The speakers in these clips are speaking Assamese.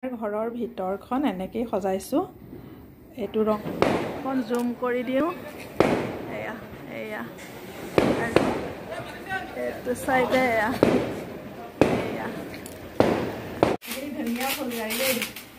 ঘৰৰ ভিতৰখন এনেকৈ সজাইছো এটো ৰং কোন জুম কৰি দিও এয়া এয়া আৰু এটো সাইডে এয়া এয়া এই ধনিয়া ফুল যাইলে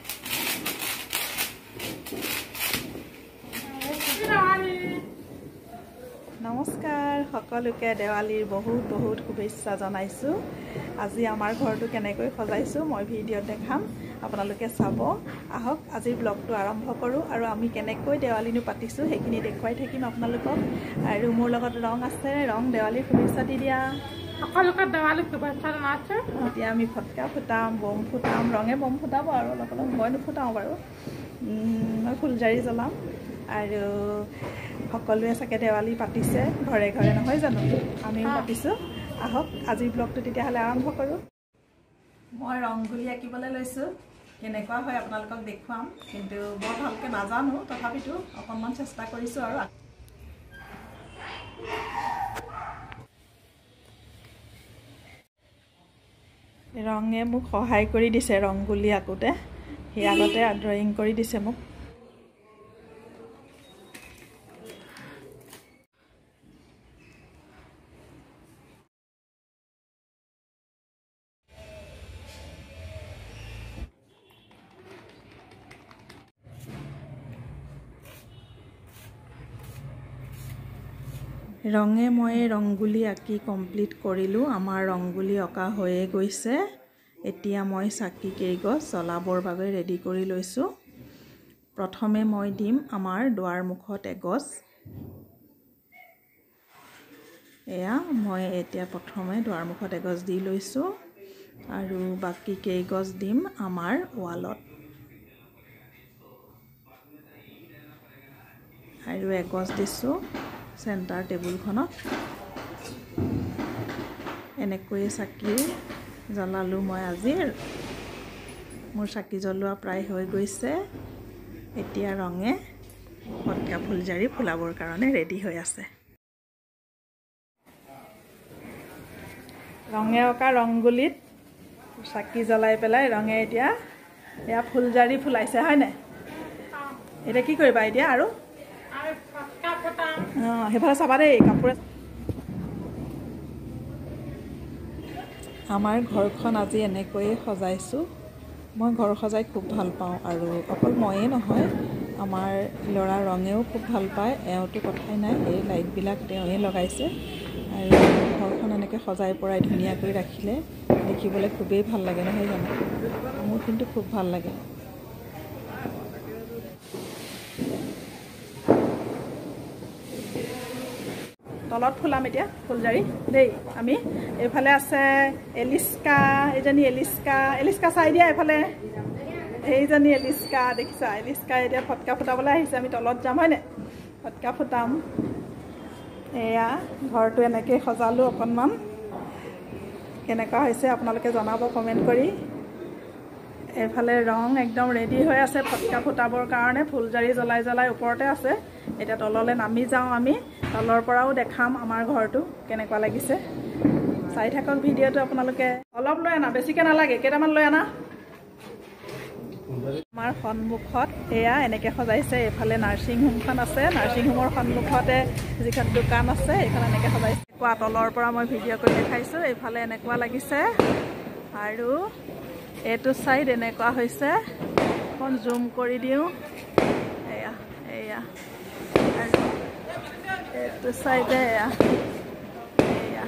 নমস্কাৰ সকলোকে দেৱালীৰ বহুত বহুত শুভেচ্ছা জনাইছো আজি আমাৰ ঘৰটো কেনেকৈ সজাইছো মই ভিডিঅ দেখাম আপোনালোকে চাব আহক আজি ব্লগটো আৰম্ভ কৰো আৰু আমি কেনেকৈ দেৱালীনো পাতিছো হেখিনি দেখুৱাই থাকিম আপোনালোকক আৰু মোৰ লগত ৰং আছে ৰং দেৱালীৰ শুভেচ্ছা দি দিয়া সকলোকে দেৱালীৰ শুভেচ্ছা জনাইছো এতিয়া আমি ফটকা ফুটাম বম ফুটাম ৰঙে বম ফুটাব আৰু অলপ অলপ মই নুফুটাও বাৰু মই ফুলজাৰি জ্বলাম আৰু সকলোৱে সাকে দেৱালী পাতিছে ঘৰে ঘৰে নহয় জানো আমি পাতিছো আহক আজি ব্লগটো তেতিয়া হলে আৰম্ভ কৰো মই ৰংগুলি আঁকিবলৈ লৈছো কেনেকুৱা হয় আপোনালোকক দেখুৱাম কিন্তু বৰ ভালকে নাজানো তথাপিতো অকণমান চেষ্টা কৰিছো আৰু ৰঙে মোক সহায় কৰি দিছে ৰংগুলি আঁকোতে হি আগতে ড্ৰয়িং কৰি দিছে মোক ৰঙে মই ৰংগুলি আঁকি কমপ্লিট কৰিলো আমাৰ ৰংগুলি অকা হৈয়ে গৈছে এতিয়া মই চাকি কেইগছ জ্বলাবৰ বাবে ৰেডি কৰি লৈছো প্ৰথমে মই দিম আমাৰ দুৱাৰ মুখত এগছ এয়া মই এতিয়া প্ৰথমে দুৱাৰ মুখত এগছ দি লৈছো আৰু বাকি কেইগছ দিম আমাৰ ওয়ালত আৰু এগছ দিছো সেন্টাৰ টেবুলখনত এনেকৈ চাকি জ্বলালো মই আজি মোৰ চাকি জ্বলোৱা প্ৰায় হৈ গৈছে এতিয়া ৰঙে ফটকা ফুলজাৰি ফুলাবৰ কাৰণে ৰেডি হৈ আছে ৰঙে অকা ৰংগুলিত চাকি জ্বলাই পেলাই ৰঙে এতিয়া এয়া ফুলজাৰি ফুলাইছে হয় নাই এটা কি কৰিবা এতিয়া আৰু হেফালে চাবা দেই কাপোৰ আমাৰ ঘৰখন আজি এনেকৈ সজাইছো মই ঘৰ সজাই খুব ভাল পাওঁ আৰু অকল ময়ে নহয় আমাৰ লৰা ৰঙেও খুব ভাল পায় এওঁটো কথাই নাই এই লাইট বিলাক তেৱে লগাইছে আৰু ঘৰখন এনেকৈ সজাই পৰাই ধুনীয়া কৰি ৰাখিলে দেখিবলৈ খুবেই ভাল লাগে নহয় জানো মোৰ কিন্তু খুব ভাল লাগে তলত ফুলাম এতিয়া ফুলজাৰি দেই আমি এফালে আছে এলিস্কা এজনী এলিস্কা চাই দিয়া এফালে এইজনী এলিস্কা দেখিছা এলিস্কা এতিয়া ফটকা ফুটাবলৈ আহিছে আমি তলত যাম হয় নে ফটকা ফুটাম এয়া ঘৰটো এনেকৈ সজালো অকণমান কেনেকুৱা হৈছে আপোনালোকে জনাব কমেন্ট কৰি এফালে ৰং একদম ৰেডি হৈ আছে ফটকা ফুটাবৰ কাৰণে ফুলজাৰি জ্বলাই জ্বলাই ওপৰতে আছে এটা তললে নামি যাও আমি তলৰ পৰাও দেখাম আমাৰ ঘৰটো কেনেকুৱা লাগিছে চাই থাকক ভিডিঅটো আপোনালোকে অলপ লৈ আনা বেছিকে নালাগে কেটামান লৈ আনা আমাৰ সন্মুখত এয়া এনেকৈ সজাইছে এফালে নাৰ্ছিং হোমখন আছে নাৰ্ছিং হোমৰ সন্মুখতে যিখন দোকান আছে এইখন এনেকৈ সজাইছে কোৱা তলৰ পৰা মই ভিডিঅ কৰি দেখাইছো এইফালে এনেকুৱা লাগিছে আৰু এটো সাইড এনেকুৱা হৈছে কোন জুম কৰি দিও এয়া এয়া আৰু এটো সাইডে এয়া এয়া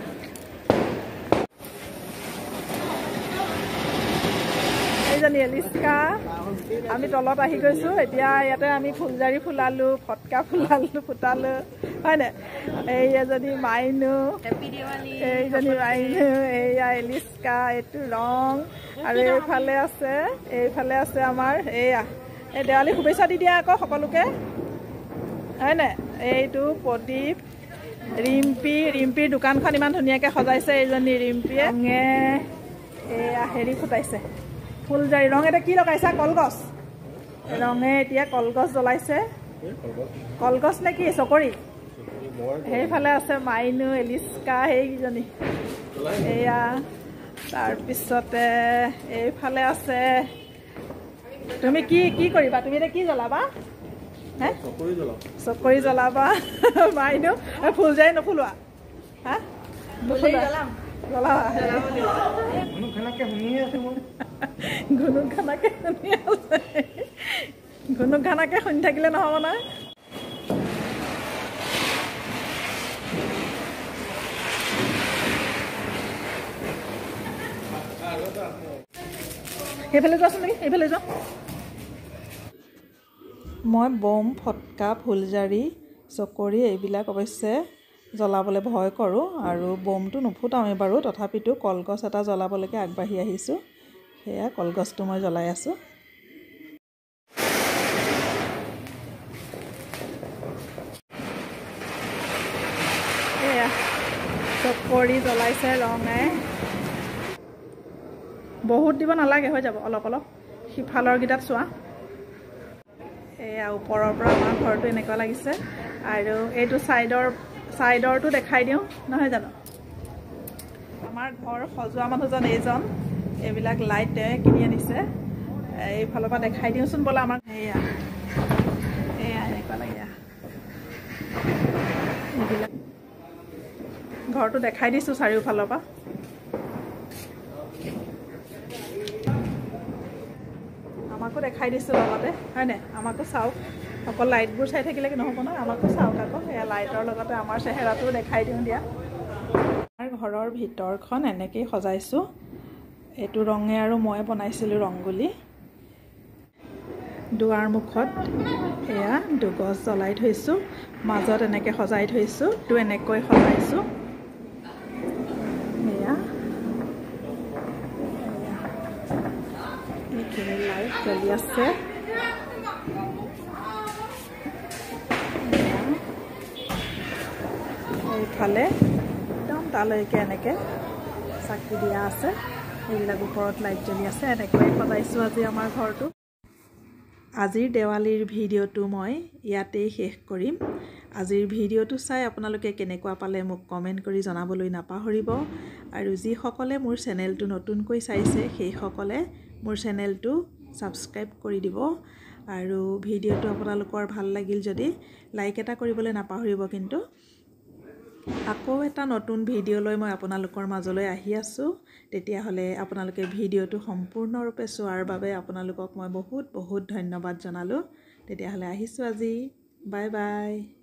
এইজনী এলিস্কা আমি তলত আহি গৈছো এতিয়া ইয়াতে আমি ফুলজাৰি ফুলালো ফটকা ফুটালো হয় না এই এজনী মাইনু হ্যাপি দিৱালী এইজনী মাইনু এয়া এলিস্কা এটো ৰং আৰু এইফালে আছে আমাৰ এয়া এই দেৱালী শুভেচ্ছা দি দিয়া আকৌ সকলোকে হয় না এইটো প্ৰদীপ ৰিম্পিৰ দোকানখন ইমান ধুনীয়াকৈ সজাইছে এইজনী ৰিম্পিয়ে এয়া হেৰি ফুটাইছে ফুলজাৰি ৰং এটা কি লগাইছা কলগছ ৰঙে এতিয়া কলগছ জ্বলাইছে কলগছ নে কি চকৰি সেইফালে আছে মাইনু এলিস্কা সেইজনী এয়া তাৰ পিছতে এইফালে আছে তুমি কি কৰিবা তুমি এতিয়া কি জ্বলাবা হে চকৰি জ্বলাবা মাইনো ফুলজাৰি নফুলোৱা হা জ্বলাবা ঘুনুক ঘানাকে শুনি থাকিলে নহ'ব নহয় সেইফালে যোৱাচোন নেকি এইফালে যোৱা মই বম ফটকা ফুলজাৰি চকৰি এইবিলাক অৱশ্যে জ্বলাবলৈ ভয় কৰোঁ আৰু বমটো নুফুটাওঁৱেই বাৰু তথাপিতো কলগছ এটা জ্বলাবলৈকে আগবাঢ়ি আহিছোঁ সেয়া কলগছটো মই জ্বলাই আছোঁ এয়া চকৰি জ্বলাইছে ৰঙে বহুত দিব নালাগে হৈ যাব অলপ অলপ সিফালৰ গিটাত চোৱা এয়া ওপৰৰ পৰা আমাৰ ঘৰটো এনেকুৱা লাগিছে আৰু এইটো চাইডৰটো দেখাই দিওঁ নহয় জানো আমাৰ ঘৰ সজোৱা মানুহজন এইজন এইবিলাক লাইট কিনি আনিছে এইফালৰ পৰা দেখাই দিওঁচোন ব'লা আমাক এয়া এনেকুৱা লাগে এইবিলাক ঘৰটো দেখাই দিছোঁ চাৰিওফালৰ পৰা আমাকো দেখাই দিছোঁ লগতে হয়নে আমাকো চাওক অকল লাইটবোৰ চাই থাকিলে কি নহ'ব নহয় আমাকো চাওক আকৌ সেয়া লাইটৰ লগতে আমাৰ চেহেৰাটো দেখাই দিওঁ দিয়া আমাৰ ঘৰৰ ভিতৰখন এনেকেই সজাইছোঁ এইটো ৰঙে আৰু মই বনাইছিলোঁ ৰংগুলি দুৱাৰ মুখত এয়া দুগছ জ্বলাই থৈছোঁ মাজত এনেকৈ সজাই থৈছোঁ তো এনেকৈ সজাইছোঁ এয়া এইখিনি লাইট জ্বলি আছে এইফালে একদম তালৈকে এনেকৈ চাকি দিয়া আছে এইবিলাক ওপৰত লাইট জ্বলি আছে এনেকৈ সজাইছোঁ আজি আমাৰ ঘৰটো আজিৰ দেৱালীৰ ভিডিঅ'টো মই ইয়াতেই শেষ কৰিম আজিৰ ভিডিঅ'টো চাই আপোনালোকে কেনেকুৱা পালে মোক কমেণ্ট কৰি জনাবলৈ নাপাহৰিব আৰু যিসকলে মোৰ চেনেলটো নতুনকৈ চাইছে সেইসকলে মোৰ চেনেলটো ছাবস্ক্ৰাইব কৰি দিব আৰু ভিডিঅ'টো আপোনালোকৰ ভাল লাগিল যদি লাইক এটা কৰিবলৈ নাপাহৰিব কিন্তু আকৌ এটা নতুন ভিডিঅ' লৈ মই আপোনালোকৰ মাজলৈ আহি আছোঁ তেতিয়াহ'লে আপোনালোকে ভিডিঅ'টো সম্পূৰ্ণৰূপে চোৱাৰ বাবে আপোনালোকক মই বহুত বহুত ধন্যবাদ জনালোঁ তেতিয়াহ'লে আহিছোঁ আজি বাই বাই